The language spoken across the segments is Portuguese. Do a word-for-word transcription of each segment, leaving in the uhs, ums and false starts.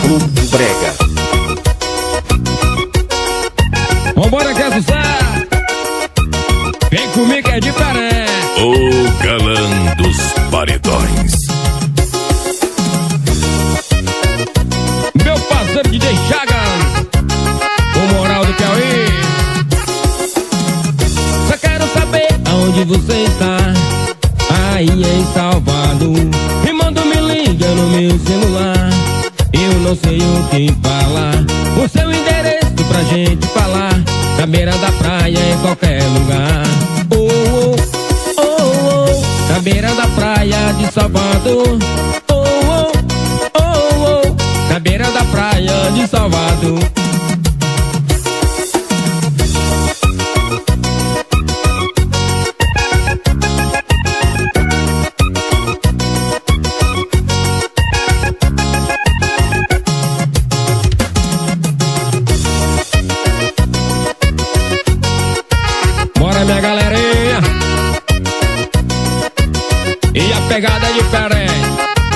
Clube Brega. Vambora que é sucesso. Vem comigo é diferente. O galã dos paredões. Meu parceiro D J Chagas, o moral do Piauí. Só quero saber aonde você está. Aí em Salvador. Me manda, me liga no meu celular. Eu não sei o que falar. O seu endereço pra gente falar. Na beira da praia, em qualquer lugar. Oh, oh, oh, oh. Na beira da praia de Salvador. Oh, oh, oh, oh. Na beira da praia de Salvador. Minha galerinha, e a pegada é diferente.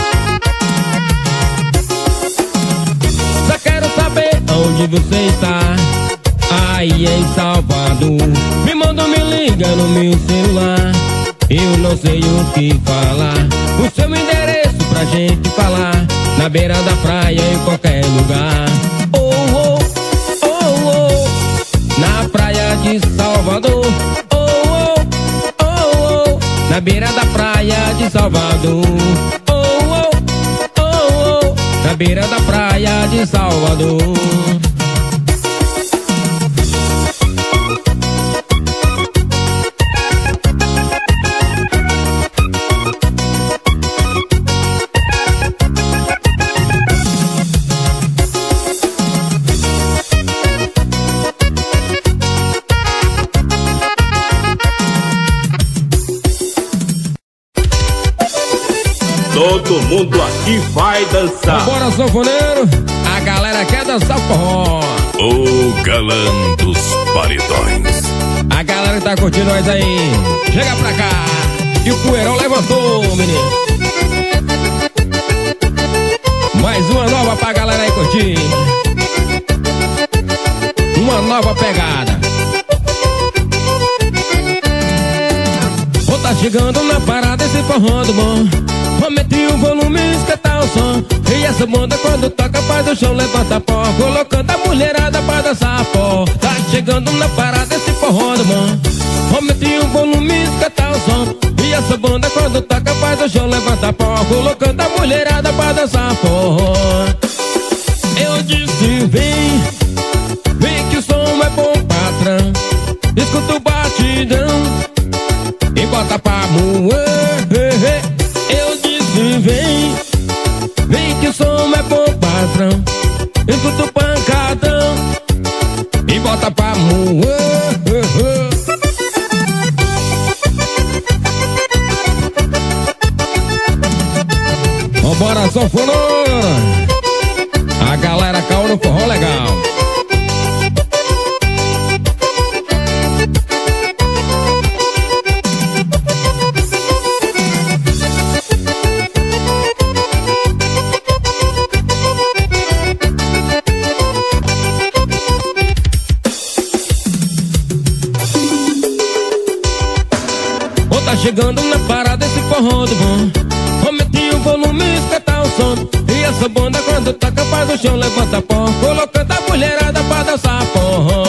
Só quero saber onde você está. Aí em Salvador. Me manda, me liga no meu celular. Eu não sei o que falar. O seu endereço pra gente falar. Na beira da praia, em qualquer lugar. Oh, oh, oh, oh. Na praia de Salvador. Na beira da praia de Salvador. Oh, oh, oh, oh. Na beira da praia de Salvador. Todo mundo aqui vai dançar. Bora, sanfoneiro, a galera quer dançar forró. O galã dos paredões. A galera que tá curtindo nós aí, chega pra cá, que o poeirão levantou, menino. Mais uma nova pra galera aí curtir. Uma nova pegada. Vou tá chegando na parada esse forró do bom. Aumente o volume, esquenta o som. E essa banda quando toca faz o chão, levanta pó. Colocando a mulherada pra dançar pó. Tá chegando na parada esse forró do bom. Aumente o volume, esquenta o som. E essa banda quando toca faz o chão, levanta pó. Colocando a mulherada pra dançar pó. Eu disse vem, vem que o som é bom, patrão. Escuta o batidão e bota pra moer. Eu disse vem, vem que o som é bom, patrão. Escuta o pancadão e bota pra moer. Vambora, sanfoneira, a galera caiu no forró legal. Tá chegando na parada esse forró do bom. Aumente o volume, esquenta o som. E essa banda quando toca faz o chão, levanta pó. Colocando a mulherada pra dançar forró.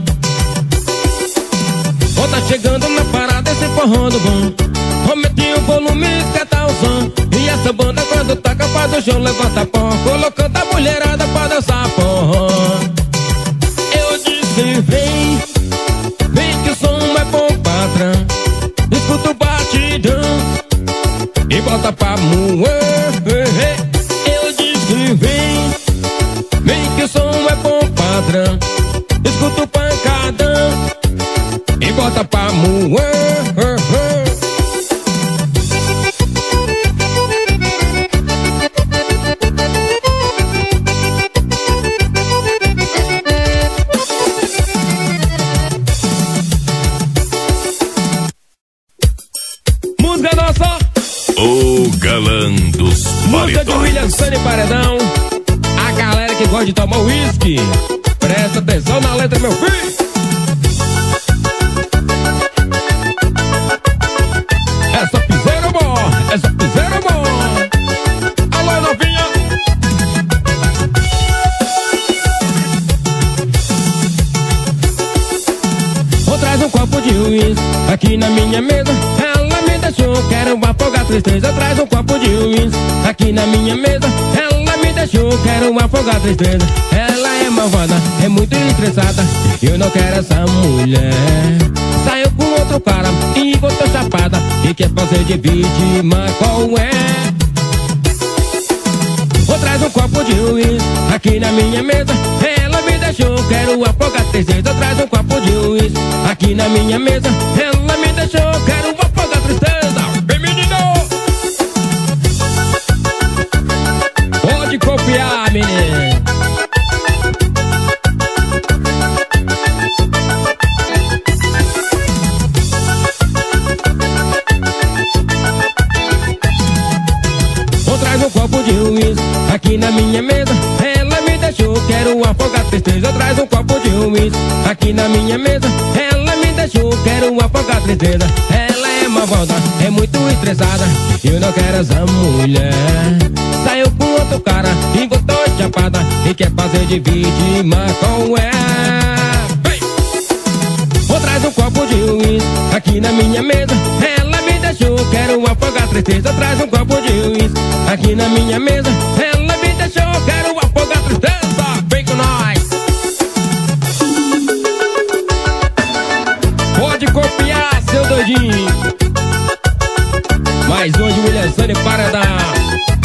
Oh, tá chegando na parada esse forró do bom. Aumente o volume, esquenta o som. E essa banda quando toca faz o chão, levanta pó. Colocando a mulherada pra dançar forró. Eu disse vem, vem que o som é bom, patrão. Escuta o batidão e bota pra moer. Eu disse vem, vem que o som é bom, padrão. Escuta o pancadão e bota pra moer. Música nossa, o galã dos música de paredões. William Sandy Paredão. A galera galera que gosta de tomar uísque, presta atenção na letra, meu filho. Essa piseira é boa, essa piseira é boa. Alô, novinha. Vou trazer um copo de uísque aqui na minha mesa. Ela me deixou, quero afogar a tristeza. Traz um copo de uísque aqui na minha mesa. Ela me deixou, quero afogar a tristeza. Ela é malvada, é muito estressada. Eu não quero essa mulher. Saiu com outro cara e voltou chapada e quer fazer de vítima, qual é? Vou trazer um copo de uísque aqui na minha mesa. Ela me deixou, quero afogar a tristeza. Traz um copo de uísque aqui na minha mesa. Ela me deixou, quero afogar a tristeza. Vem, menino! Pode copiar, menino. Vou trazer um copo de uísque aqui na minha mesa. Ela me deixou, quero afogar a tristeza. Traz um copo de uísque aqui na minha mesa. Ela me deixou, quero afogar a tristeza. Ela é malvada, é muito estressada. Eu não quero essa mulher. Saiu com outro cara e voltou chapada e quer fazer de vítima, qual é? Hey! Vou trazer um copo de uísque aqui na minha mesa. Ela me deixou, quero afogar a tristeza. Traz um copo de uísque aqui na minha mesa. Ela me deixou, quero afogar a tristeza. Vem com nós. Pode copiar, seu doidinho. Mais um de William Sandy Paredão.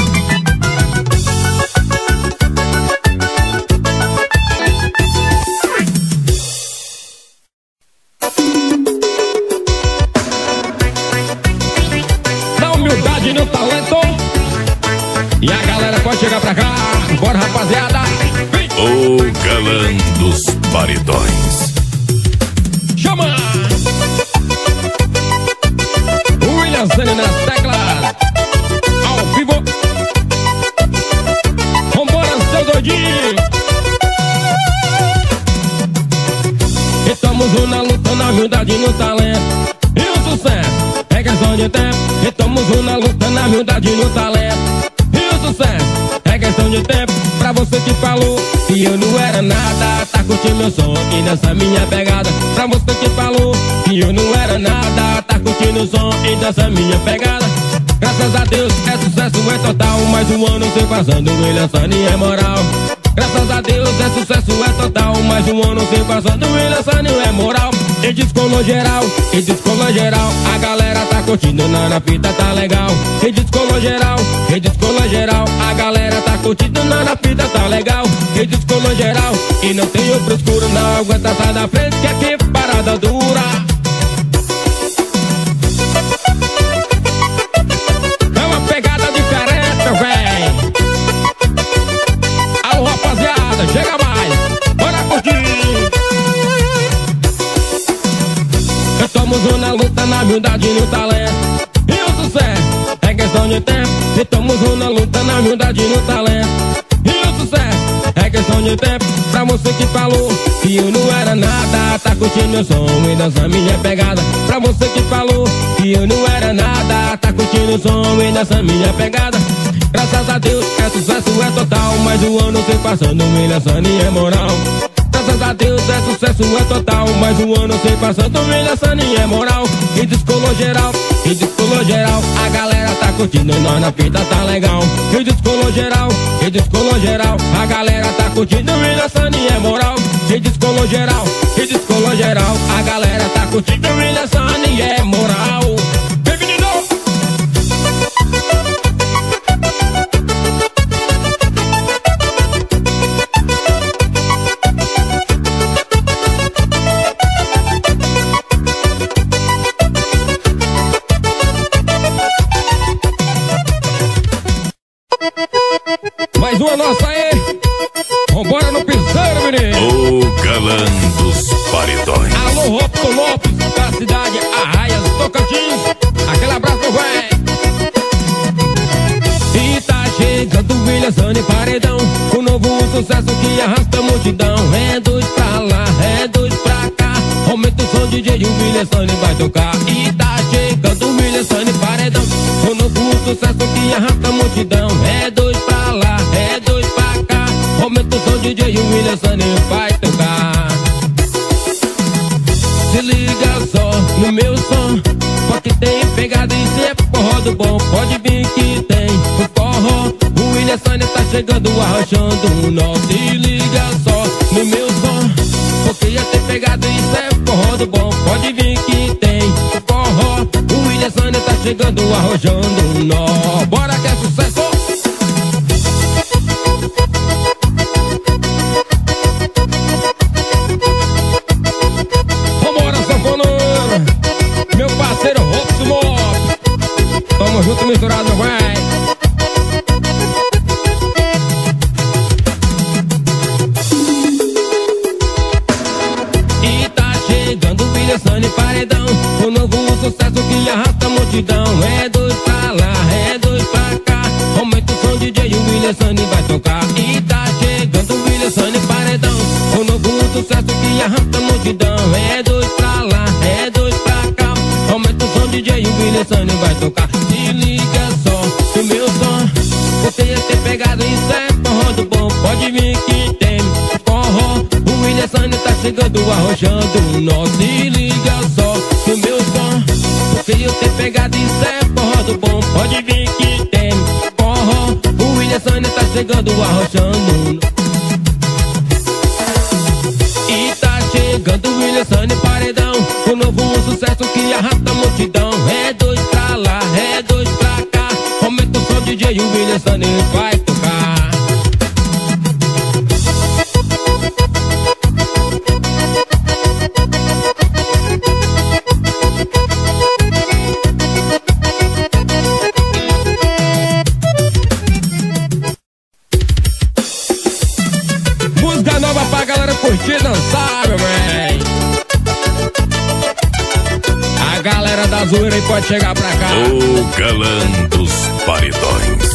Na humildade, no talento. E a galera pode chegar pra cá. Bora, rapaziada. Vem. O galã dos paredões. Chama! William Sandy nas teclas. Ao vivo. Vambora, seu doidinho. Estamos na luta, na humildade e no talento. E o sucesso é questão de tempo. Estamos na luta, na humildade e no talento. E o sucesso é questão de tempo. Pra você que falou que eu não era nada, tá curtindo meu som e nessa minha pegada. Pra você que falou que eu não era nada, tá curtindo o som e nessa minha pegada. Graças a Deus é sucesso, é total. Mais um ano sem passando, William Sandy é moral. Graças a Deus é sucesso, é total. Mais um ano sem passando, William Sandy é moral. E descolou geral, e descolou geral. A galera tá curtindo, na, na fita tá legal. E descolou geral, e descolou geral. A galera tá curtindo, na, na fita tá legal. E descolou geral, e não tem outro escuro. Não aguenta, sai da frente que aqui parada dura. É uma pegada diferente, véi. Alô, rapaziada, chega mais. Bora curtir. Estamos na luta, na humildade e no talento. E o sucesso é questão de tempo. Estamos na luta, na humildade e no talento. E o sucesso é questão de tempo. Pra você que falou que eu não era nada, tá curtindo meu som e dança minha pegada. Pra você que falou que eu não era nada, tá curtindo o som e dança minha pegada. Graças a Deus é sucesso, é total. Mais um ano sem passando, William Sandy é moral. Graças a Deus é sucesso, é total. Mais um ano sem passando, William Sandy é moral. E descolou geral, e descolou geral. A galera tá curtindo, nós na fita tá legal. E descolou geral, e descolou geral. A galera tá curtindo, William Sandy é moral. E descolou geral, e descolou geral. A galera tá curtindo, William Sandy é moral. Vem, menino! Mais uma nossa aí. Vambora no piseiro, menino. O galã dos paredões. Alô, Robson Lopes, da cidade Arraias, Tocantins. Aquele abraço, véi. E tá chegando o William Sandy Paredão. O novo sucesso que arrasta a multidão. É dois pra lá, é dois pra cá. Aumenta o som, D J, o William Sonny vai tocar. E tá chegando o William Sonny Paredão. O novo sucesso que arrasta a multidão. É dois pra lá, é dois pra cá. Aumenta o som, D J, o William Sonny vai tocar. Se liga só no meu som, porque tem pegada e se é forró do bom. Pode vir que tem o forró. O William Sonny tá chegando arrochando o nó. Se liga só no meu som, porque ia ter pegada e se é forró do bom. Pode vir que tem o forró. O William Sonny tá chegando arrochando o nó. Bora que é sucesso! Meu parceiro Robson Mob, tamo junto misturado, vai. E tá chegando o William Sonny Paredão. O novo sucesso que arrasta a multidão. É dois pra lá, é dois pra cá. Aumenta o som, D J, o William Sonny vai tocar. E tá chegando o William Sonny Paredão. O novo sucesso que arrasta a multidão. É dois pra lá, é dois pra cá. Aumenta o som, D J, o William Sonny vai tocar. Se liga só no meu som, você ia ter pegado isso é forró do bom. Pode vir que tem forró. O William Sonny tá chegando arrochando o nó. Se liga só no meu som, você ia ter pegado isso é forró do bom. Pode vir que tem forró. O William Sonny tá chegando arrochando o nó. E tá chegando o William Sonny Paredão. O novo sucesso que arrasta a multidão. É dois pra lá, é dois pra cá. Aumenta o som, D J, o William Sonny vai tocar. Música nova pra galera curtir e dançar, meu bem. A galera da zoeira aí pode chegar pra cá. O galã dos paredões.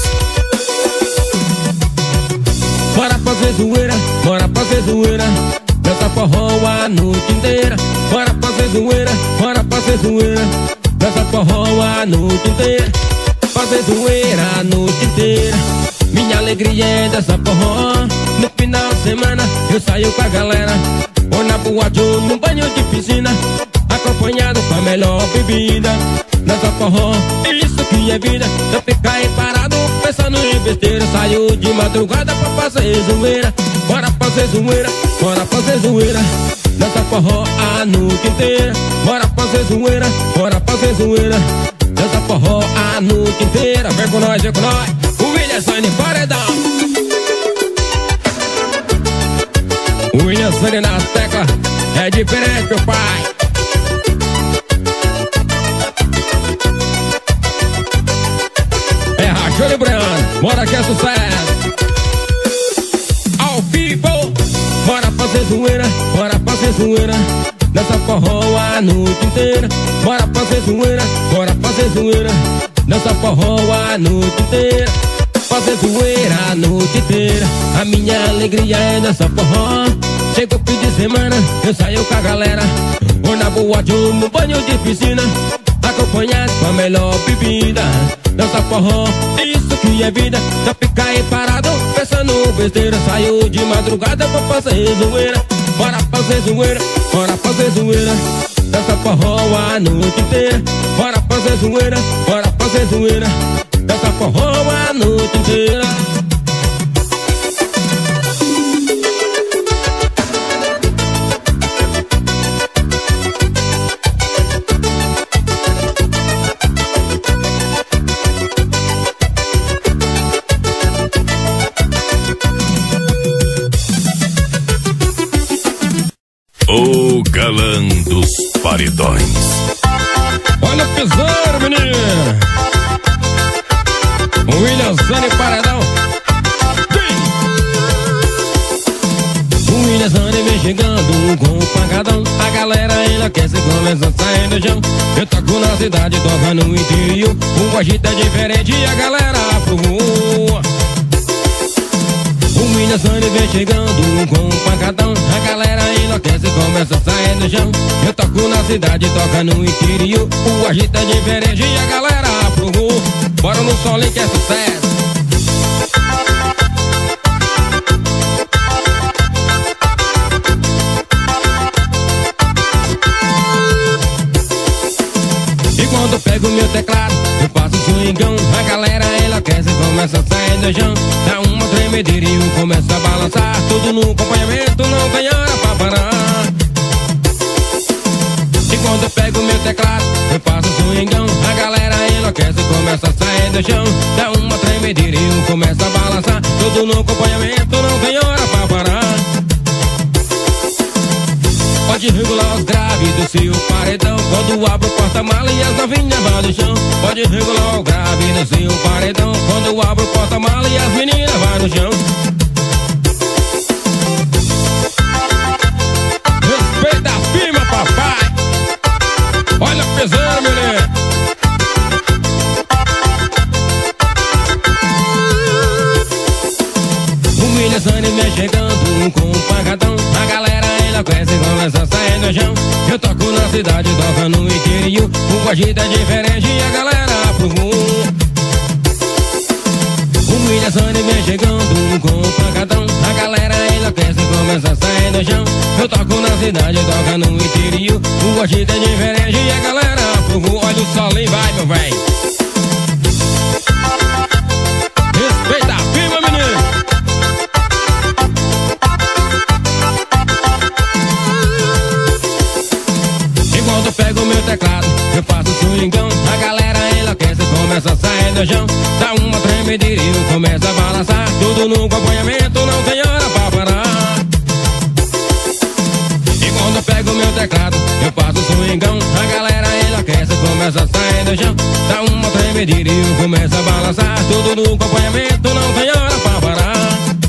Bora fazer zoeira, bora fazer zoeira. Dança forró a noite inteira. Bora fazer zoeira, bora fazer zoeira. Dança forró a noite inteira. Fazer zoeira a noite inteira. Minha alegria é dançar forró. No final de semana eu saio com a galera, ou na boate ou no banho de piscina, acompanhado com a melhor bebida. Dança forró, isso que é vida. Não ficar aí parado pensando em besteira. Saiu de madrugada pra fazer zoeira. Bora fazer zoeira, bora fazer zoeira. Dança forró a noite inteira. Bora fazer zoeira, bora fazer zoeira. Dança forró a noite inteira. Vem com nós, vem com nós. O William Sonny Paredão. O William Sonny na tecla é diferente, meu pai. É rachando e brando, bora que é sucesso. Ao vivo, bora fazer zoeira, bora fazer zoeira. Dança forró a noite inteira. Bora fazer zoeira, bora fazer zoeira. Dança forró a noite inteira. Fazer zoeira a noite inteira. A minha alegria é dançar forró. Chegou fim de semana, eu saio com a galera, ou na boate ou no banho de piscina, acompanhado com a melhor bebida. Dança forró, isso que é vida. Não ficar aí parado pensando besteira. Saiu de madrugada pra fazer zoeira. Bora fazer zoeira, bora fazer zoeira. Dança forró a noite inteira. Bora fazer zoeira, bora fazer zoeira. Dança forró a noite inteira. O galã dos paredões. Olha o piseiro, menino. O William Sonny Paredão. O William Sonny vem chegando com o pancadão. A galera enlouquece, começa a sair do chão. Eu toco na cidade, toca no interior. O agito é diferente e a galera aprovou. O William William Sonny vem chegando com um pancadão. A galera enlouquece e começa a sair no chão. Eu toco na cidade, toca no interior. O agito é diferente e a galera aprovou. Bora no solo que é sucesso. E quando pego meu teclado, eu faço swingão. A galera enlouquece e começa a sair do chão. Dá uma tremedeira e um começa a balançar. Tudo no acompanhamento, não tem hora pra parar. E quando pego meu teclado, eu faço swingão. A galera enlouquece e começa a sair do chão. Dá uma tremedeira e um começa a balançar. Tudo no acompanhamento, não tem hora pra parar. Pode regular os graves do seu paredão. Quando abre o porta-mala e as novinhas vão no chão. Pode regular o grave do seu paredão. Quando abre o porta-mala e as meninas vão no chão. Respeita a firma, papai. Olha pesando, menino. O William Sonny vem chegando com um pancadão. A galera enlouquece e começa a sair do chão. Eu toco na cidade, toca no interior. O agito é diferente e a galera aprovou. O William Sonny vem chegando com um pancadão. A galera enlouquece e começa a sair do chão. Eu toco na cidade, toca no interior. O agito é diferente e a galera aprovou. Olha o sol e vai, meu véi. Respeita a firma, menino. Quando pego meu teclado, eu faço swingão. A galera enlouquece e começa a sair do chão. Dá uma tremedeira e eu começo a balançar. Tudo no acompanhamento, não tem hora pra parar. E quando pego meu teclado, eu faço swingão. A galera enlouquece e começa a sair do chão. Dá uma tremedeira e eu começo a balançar. Tudo no acompanhamento, não tem hora pra parar.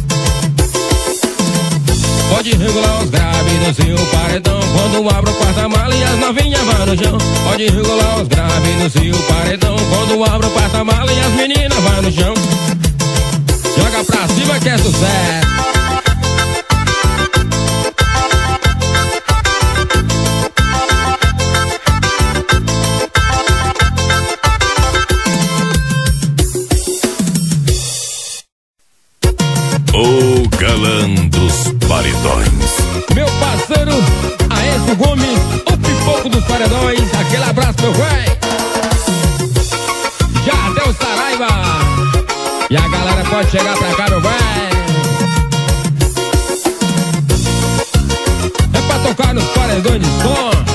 Pode regular os graves do seu paredão. Quando abre o porta-mala e as novinhas vão no chão. Pode regular os graves do seu paredão. Quando abre o porta-mala e as meninas vão no chão. Joga pra cima que é sucesso. O galã dos paredões. Meu parceiro Aécio Gomes, o pipoco dos paredões. Aquele abraço, meu véi. Já até o Saraiva. E a galera pode chegar pra cá, meu véi. É pra tocar nos paredões de som.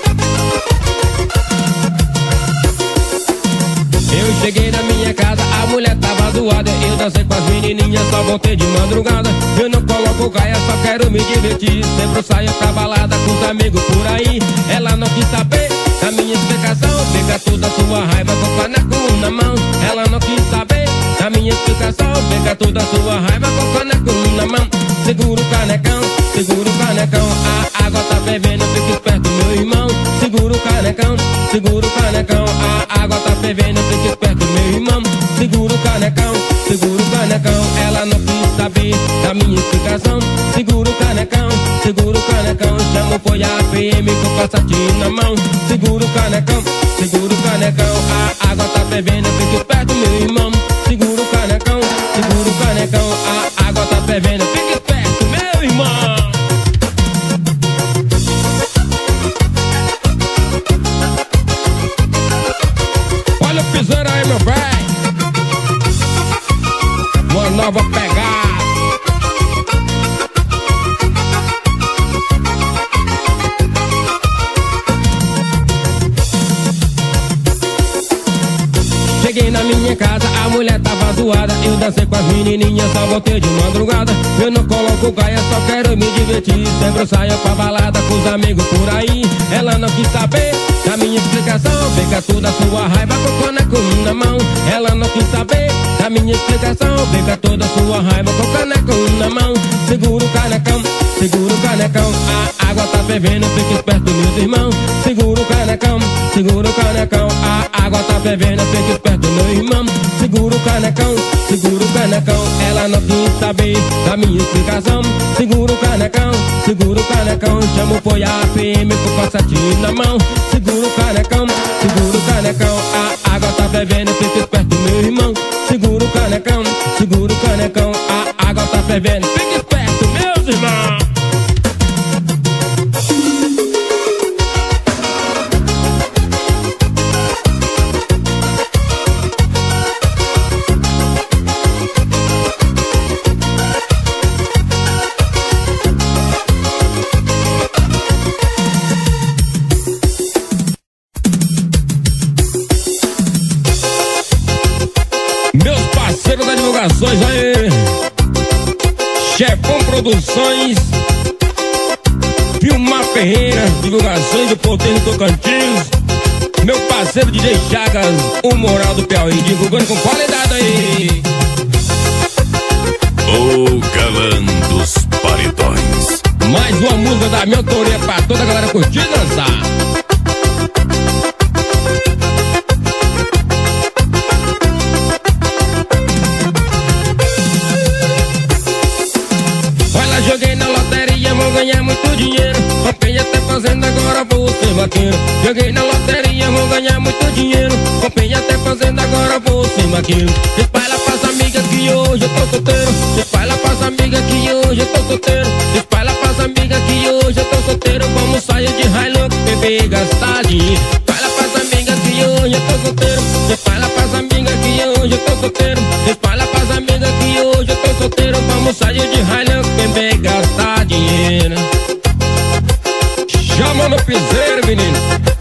Eu cheguei na minha casa, a mulher tava zoada. Eu dancei com as menininhas, só voltei de madrugada. Eu não coloco gaia, só quero me divertir. Sempre eu saio pra balada com os amigos por aí. Ela não quis saber da minha explicação. Pega toda a sua raiva com o caneco na mão. Ela não quis saber da minha explicação. Pega toda a sua raiva com o caneco na mão. Segura o canecão, segura o canecão. A água tá fervendo, fica esperto, meu irmão. Segura o canecão, segura o canecão. A água tá fervendo, fica esperto, meu irmão. Segura o canecão, segura o canecão. Ela não quis saber da minha explicação. Segura o canecão, segura o canecão. Chama foi a P M com o passatinho na mão. Segura o canecão, segura o canecão. A água tá fervendo, fica esperto, meu irmão. Segura o canecão, segura o canecão. A água tá fervendo, fica esperto, meu irmão. Olha o piseiro aí, meu véi. Uma nova pegada. Cheguei na minha casa, a mulher tava zoada. Eu dancei com as menininhas, só voltei de madrugada. Eu não coloco gaia, só quero me divertir. Sempre eu saio pra balada com os amigos por aí. Ela não quis saber da minha explicação. Pega toda a sua raiva com o caneco na mão. Ela não quis saber da minha explicação. Pega toda a sua raiva com o caneco na mão. Segura o canecão, segura o canecão. A água tá fervendo, fica esperto, meus irmãos. Segura o canecão, segura o canecão. A água tá fervendo, fica esperto, meu irmão. Segura o canecão, segura o canecão. Ela não quis saber da a minha explicação. Segura o canecão, segura o canecão. Chama o P A P M com o passatinho na mão. Segura o canecão, segura o canecão. A água tá fervendo, fica esperto meu irmão. Segura o canecão, segura o canecão. A água tá fervendo, fica esperto meus irmãos. Divulgações aí, Chefão Produções, Vilmar Ferreira, divulgações do Ponteiro Tocantins, meu parceiro D J Chagas, o Moral do Piauí, divulgando com qualidade aí. O Galã dos Paredões. Mais uma música da minha autoria pra toda a galera curtir e dançar. Joguei na loteria, vou ganhar muito dinheiro. Comprei até fazenda, agora vou ser vaqueiro. Joguei na loteria, vou ganhar muito dinheiro. Comprei até fazenda, agora vou ser vaqueiro. Espalha pras amigas que hoje eu tô solteiro. Espalha pras amigas que hoje eu tô solteiro. Espalha pras amigas que hoje eu tô solteiro. Vamos sair de Hilux, beber e gastar dinheiro. Espalha pras amigas que hoje eu tô solteiro. Espalha pras amigas que hoje eu tô solteiro. Espalha pras amigas que hoje eu tô solteiro. Vamos sair de Hilux, beber e gastar dinheiro. Chama no piseiro, menino.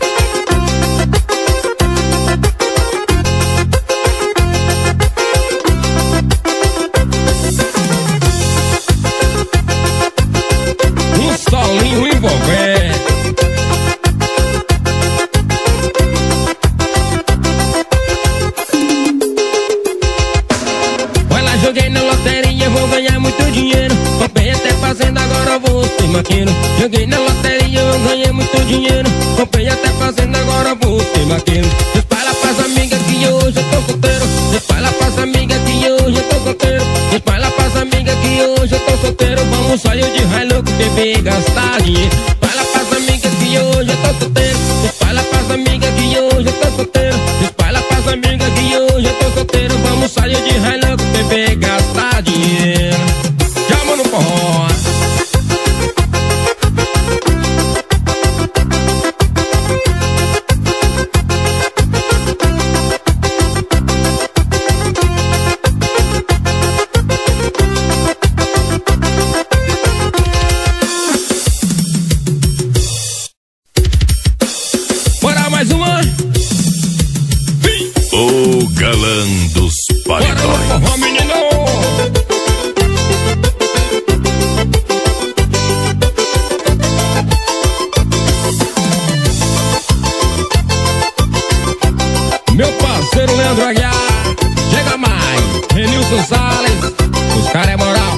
Um solinho envolvente. Olha, joguei na loteria, vou ganhar muito dinheiro. Comprei até fazenda, agora vou ser maqueiro. Joguei na loteria, eu ganhei muito dinheiro. Comprei até fazenda, agora vou ser maqueiro. Espalha pras amigas que hoje eu tô solteiro. Espalha pras amigas que hoje eu tô solteiro. Espalha pras amigas que hoje eu tô solteiro. Vamos sair de Hilux, beber e gastar dinheiro. Espalha pras amigas que hoje eu tô solteiro. Espalha pras amigas que hoje eu tô solteiro. Espalha pras amigas que hoje eu tô solteiro. Vamos sair de Hilux, beber e gastar dinheiro. Chama no forró. Bora mais uma. O Galã dos Paredões. Bora no forró, menino. Meu parceiro Leandro Aguiar, chega mais, Renilson Salles, os caras é moral.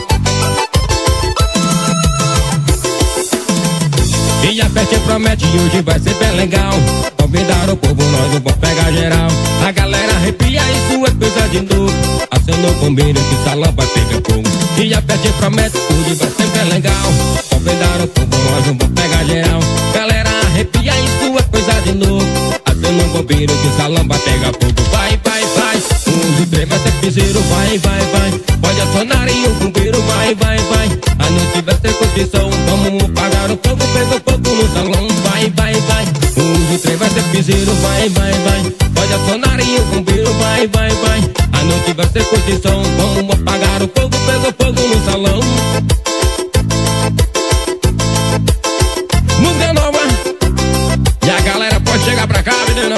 E a festa promete, hoje vai ser bem legal. Convidar o povo, nós não vamos pegar geral. A galera arrepia, isso é coisa de novo. Acenou o bombeiro que o salão vai pegar fogo. E a festa promete, hoje vai ser bem legal. Convidar o povo, nós não vamos pegar geral. Galera arrepia, isso é coisa de novo. Acenou o bombeiro que o salão vai pegar fogo. Vai, vai, vai, um, dois, três, vai ser piseiro. Vai, vai, vai, pode acionar e o bombeiro vai, vai, vai. A noite vai ser curtição, vamos apagar o fogo. Pegou fogo no salão, vai, vai, vai. Um, dois, três, vai ser piseiro. Vai, vai, vai, pode acionar e o bombeiro vai, vai, vai. A noite vai ser curtição, vamos apagar o fogo. Pegou fogo no salão. Música nova. E a galera pode chegar pra cá, menino.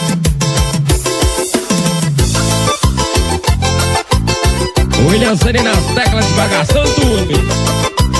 William Sene nas teclas, devagação tudo.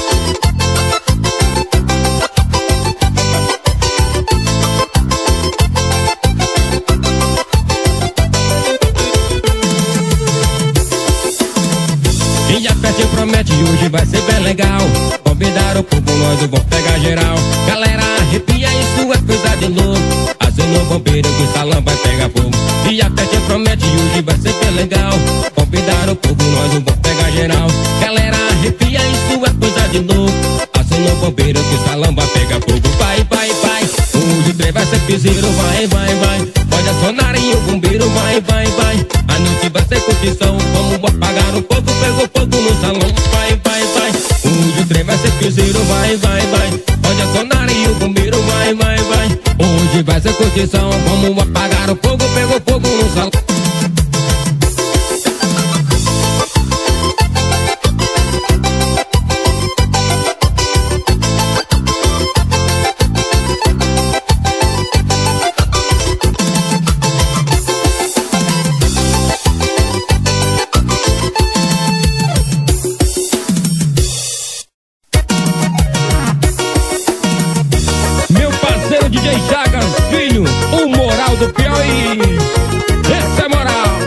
E a festa promete, hoje vai ser bem legal. Convidar o povo, nós não vamos pegar geral. Galera arrepia, isso é coisa de louco. Acenou o bombeiro que o salão vai pegar fogo. E a festa promete, hoje vai ser bem legal. Convidar o povo, nós não vamos pegar geral. Galera arrepia, isso é coisa de louco. Acende o bombeiro que o salão vai pegar fogo. Vai, vai, vai, hoje o trem vai ser piseiro. Vai, vai, vai, pode acionar e o bombeiro. Vai, vai, vai, a noite vai ser curtição. Vamos apagar o fogo, pegou fogo no salão. Vai, vai, vai, hoje o trem vai ser piseiro. Vai, vai, vai, pode acionar e o bombeiro. Vai, vai, vai, hoje vai ser curtição. Vamos apagar o fogo, pegou fogo no salão. D J Chagas Filho, o moral do Piauí. Esse é moral.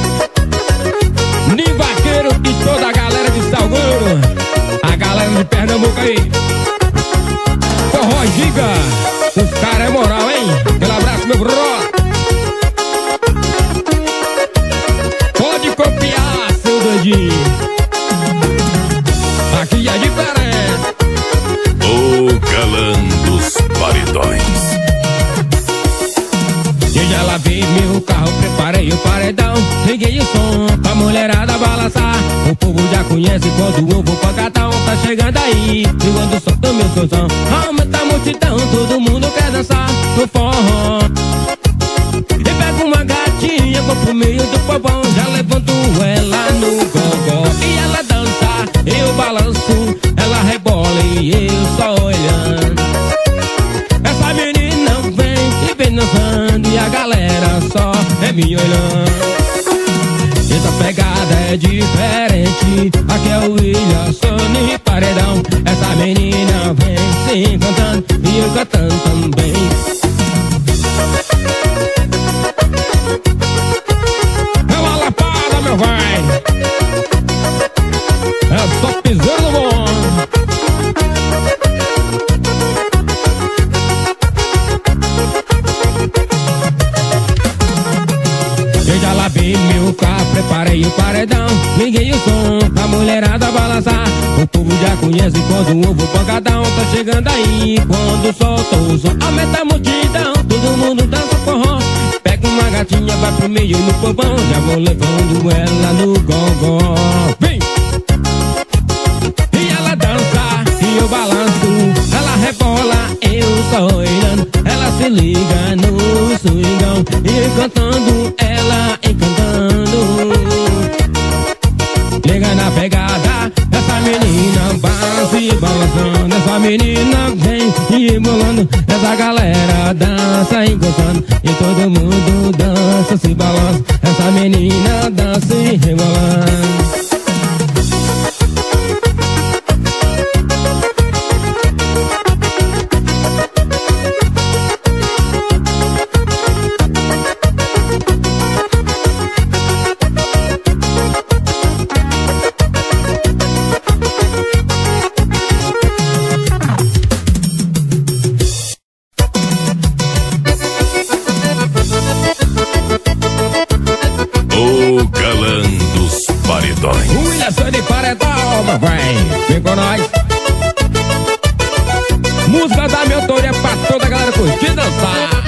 Ninho Vaqueiro e toda a galera de Salgueiro, a galera de Pernambuco aí. Forró Giga, os caras é moral, hein? Aquele abraço, meu brother. Pode copiar, seu doidinho. Aqui é diferente. O galã dos paredões. Eu já lavei meu carro, preparei o paredão. Liguei o som pra mulherada balançar. O povo já conhece quando eu vou pancadão. Tá chegando aí, ligando o som do meu solzão. Aumenta a multidão, todo mundo quer dançar no forró. E pego uma gatinha, vou pro meio do povão. Já levanto ela no gogó. E ela dança, eu balanço. Ela rebola e eu só olhando. Essa menina vem e vem dançando. E a galera só é me olhando. Essa pegada é diferente. Aqui é o William Paredão. Essa menina vem se cantando e eu cantando também. É uma lapada, meu vai. É só pisando bom. Eu já lavei meu carro, preparei o paredão. Liguei o som pra mulherada balançar. O povo já conhece quando o ovo pancadão. Tá chegando aí, quando solta o som. Aumenta a multidão, todo mundo dança forró. Pega uma gatinha, vai pro meio no povão. Já vou levando ela no gogó. Vem! E ela dança, e eu balanço. Ela rebola, eu só olhando. Ela se liga no swingão. E eu cantando, ela encantando. Liga na pegada, essa menina balança e balançando. Essa menina vem e embolando. Essa galera dança encostando. E todo mundo dança, se balança. Essa menina dança e rebolando. O galã dos paredões. O William de Paredão, meu bem, vem com nós. Música da minha autoria pra toda a galera curtir dançar.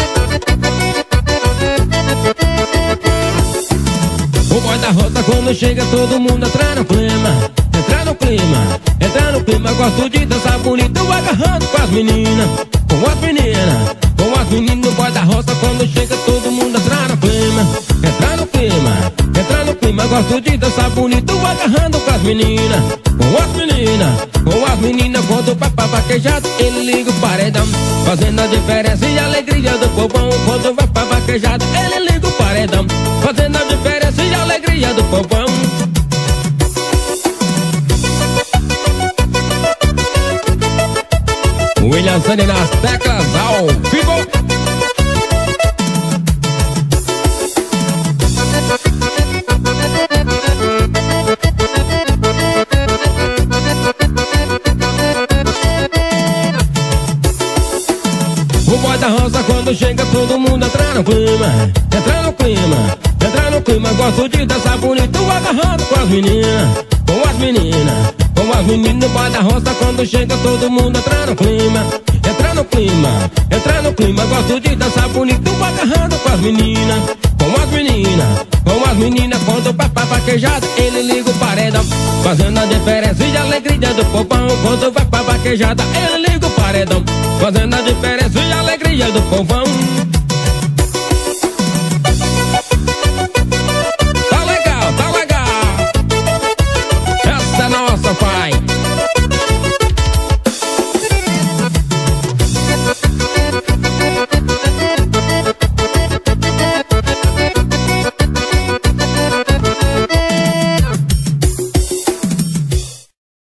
O boy da roça quando chega todo mundo entra no clima. Entra no clima, entra no clima. Gosto de dançar bonito, agarrando com as meninas. Com as meninas, com as meninas. O boy da roça quando chega todo mundo entra no clima. Entra no clima, entra no clima. Gosto de dançar bonito, agarrando com as meninas. Com as meninas, com as meninas. Quando o papai vaquejado, ele liga o paredão. Fazendo a diferença e a alegria do povão. Quando o papai vaquejado, ele liga o paredão. Fazendo a diferença e a alegria do povão. William Sandy nas teclas ao vivo. O boy da roça quando chega todo mundo entra no clima. Entra no clima, entra no clima. Gosto de dançar bonito, agarrando com as meninas. Com as meninas, com Com as meninas no bar da roça, quando chega todo mundo entra no clima. Entra no clima, entra no clima. Gosto de dançar bonito, agarrando com as meninas. Com as meninas, com as meninas. Quando vai pra vaquejada, ele liga o paredão, fazendo a diferença e a alegria do povão. Quando vai pra vaquejada, ele liga o paredão, fazendo a diferença e a alegria do povão.